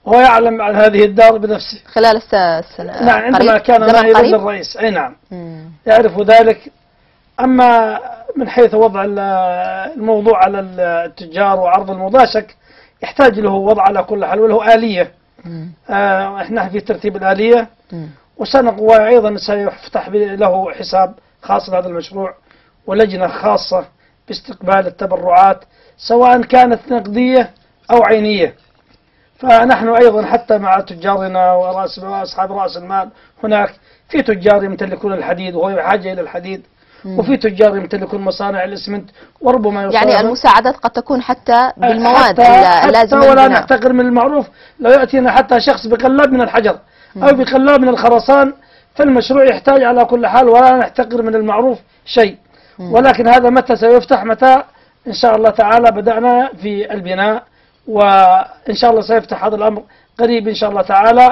هو يعلم عن هذه الدار بنفسه خلال السنة. نعم عندما كان نائبا للرئيس، أي نعم مم. يعرف ذلك. أما من حيث وضع الموضوع على التجار وعرض الموضوع شك يحتاج له وضع على كل حال وله آلية. آه احنا في ترتيب الآلية مم. وسنقوى أيضا سيفتح له حساب خاص لهذا المشروع ولجنة خاصة باستقبال التبرعات سواء كانت نقدية أو عينية. فنحن أيضا حتى مع تجارنا ورأس وأصحاب رأس المال هناك في تجار يمتلكون الحديد وهو بحاجة إلى الحديد مم. وفي تجار يمتلكون مصانع الإسمنت وربما يعني المساعدات قد تكون حتى بالمواد اللازمة. حتى ولا نحتقر من المعروف لو يأتينا حتى شخص بقلاب من الحجر مم. أو بقلاب من الخرسان فالمشروع يحتاج على كل حال ولا نحتقر من المعروف شيء مم. ولكن هذا متى سيفتح؟ متى إن شاء الله تعالى بدأنا في البناء وإن شاء الله سيفتح هذا الأمر قريب إن شاء الله تعالى.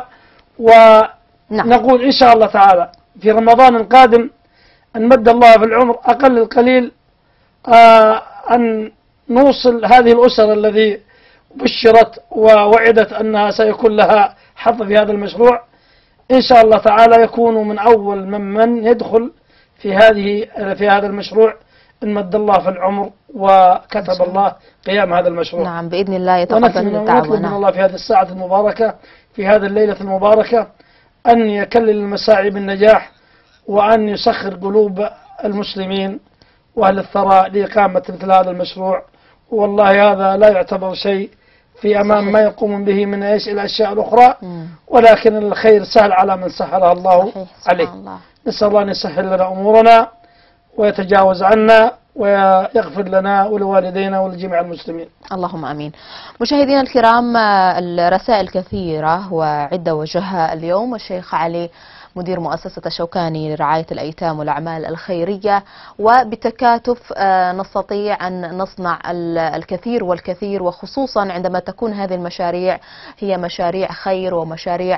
ونقول إن شاء الله تعالى في رمضان القادم أن مد الله في العمر أقل القليل آه أن نوصل هذه الأسر الذي بشرت ووعدت أنها سيكون لها حظ في هذا المشروع إن شاء الله تعالى يكونوا من أول من, من يدخل في هذه في هذا المشروع إن مد الله في العمر وكتب الله قيام هذا المشروع. نعم بإذن الله يتقبل الدعوة. ونطلب من الله في هذه الساعة المباركة في هذه الليلة المباركة أن يكلل المساعي بالنجاح وأن يسخر قلوب المسلمين وأهل الثراء لإقامة مثل هذا المشروع. والله هذا لا يعتبر شيء في أمام ما يقوم به من إيش الأشياء الأخرى ولكن الخير سهل على من سهلها الله عليه. نسأل الله أن يسهل لنا أمورنا ويتجاوز عنا ويغفر لنا ولوالدينا ولجميع المسلمين. اللهم امين. مشاهدينا الكرام الرسائل كثيرة وعدة وجهها اليوم. الشيخ علي مدير مؤسسة الشوكاني لرعاية الأيتام والأعمال الخيرية وبتكاتف نستطيع أن نصنع الكثير والكثير وخصوصا عندما تكون هذه المشاريع هي مشاريع خير ومشاريع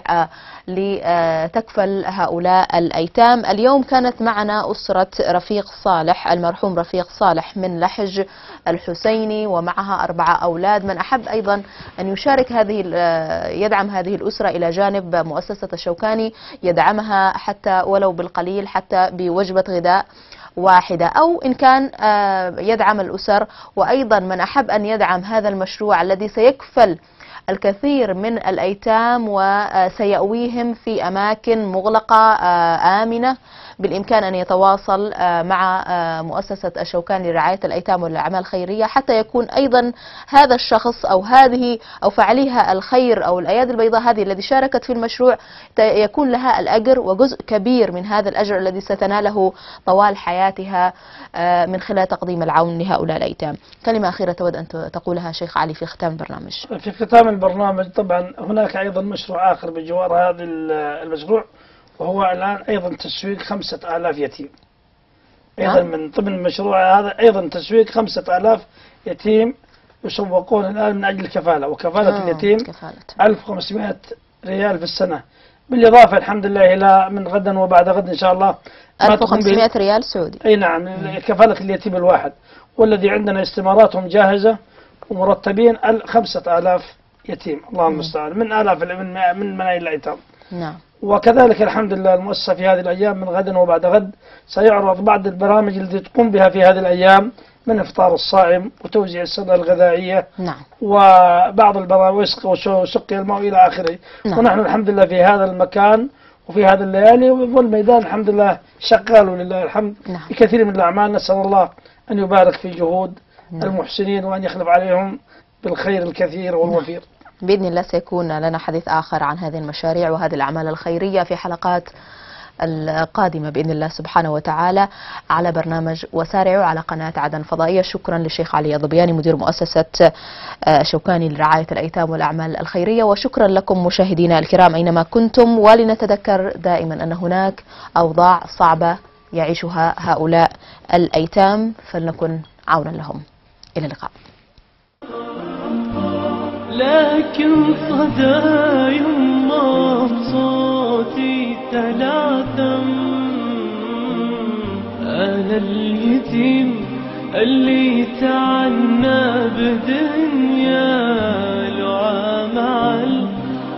لتكفل هؤلاء الأيتام. اليوم كانت معنا أسرة رفيق صالح المرحوم رفيق صالح من لحج الحسيني ومعها أربعة أولاد. من أحب أيضا أن يشارك هذه يدعم هذه الأسرة إلى جانب مؤسسة الشوكاني يدعمها حتى ولو بالقليل حتى بوجبة غذاء واحدة أو إن كان يدعم الأسر. وأيضا من أحب أن يدعم هذا المشروع الذي سيكفل الكثير من الأيتام وسيأويهم في أماكن مغلقة آمنة بالإمكان أن يتواصل مع مؤسسة الشوكاني لرعاية الأيتام والأعمال الخيرية حتى يكون أيضا هذا الشخص أو هذه أو فعليها الخير أو الأيادي البيضاء هذه التي شاركت في المشروع يكون لها الأجر وجزء كبير من هذا الأجر الذي ستناله طوال حياتها من خلال تقديم العون لهؤلاء الأيتام. كلمة أخيرة تود أن تقولها شيخ علي في ختام البرنامج. في ختام البرنامج طبعا هناك أيضا مشروع آخر بجوار هذا المشروع وهو الآن أيضا تسويق خمسة آلاف يتيم أيضا من ضمن المشروع هذا أيضا تسويق خمسة آلاف يتيم يسوقون الآن من أجل الكفالة وكفالة اليتيم ألف وخمسمائة ريال في السنة بالإضافة الحمد لله إلى من غدا وبعد غد إن شاء الله ألف وخمسمائة ريال سعودي. أي نعم كفالة اليتيم الواحد والذي عندنا استماراتهم جاهزة ومرتبين خمسة آلاف يتيم الله المستعان من آلاف من من منايل الأيتام. نعم. وكذلك الحمد لله المؤسسة في هذه الأيام من غد وبعد غد سيعرض بعض البرامج التي تقوم بها في هذه الأيام من إفطار الصائم وتوزيع السلة الغذائية. نعم. وبعض البرامج وسقي الماء إلى آخره. نعم. ونحن الحمد لله في هذا المكان وفي هذه الليالي والميدان الحمد لله شغال ولله الحمد. نعم. بكثير من الأعمال. نسأل الله أن يبارك في جهود نعم. المحسنين وأن يخلف عليهم بالخير الكثير والوفير. بإذن الله سيكون لنا حديث آخر عن هذه المشاريع وهذه الأعمال الخيرية في حلقات القادمة بإذن الله سبحانه وتعالى على برنامج وسارعوا على قناة عدن الفضائية. شكرا للشيخ علي الضبياني مدير مؤسسة شوكاني لرعاية الأيتام والأعمال الخيرية. وشكرا لكم مشاهدينا الكرام أينما كنتم. ولنتذكر دائما أن هناك أوضاع صعبة يعيشها هؤلاء الأيتام فلنكن عونا لهم. إلى اللقاء. لكن صدى يما بصوتي تلاثم أنا اليتيم اللي تعنى بدنيا لعى مع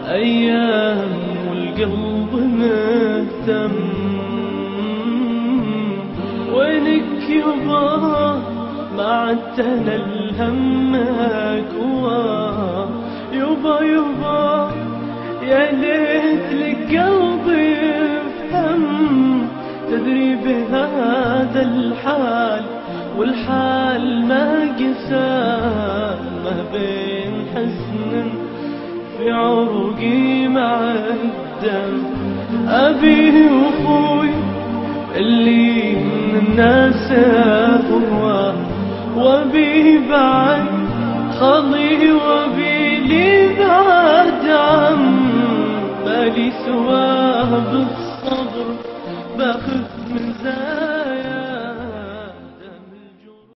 انا الهم اكواه. يبا يبا يا ليت لك قلبي يفهم، تدري بهذا الحال والحال ما قسام، ما بين حزن في عروقي مع الدم. أبي وأخوي اللي من الناس هو، وأبي بعد خلي، وأبي لي بعد عم. بالي سواه بالصبر باخذ من زاد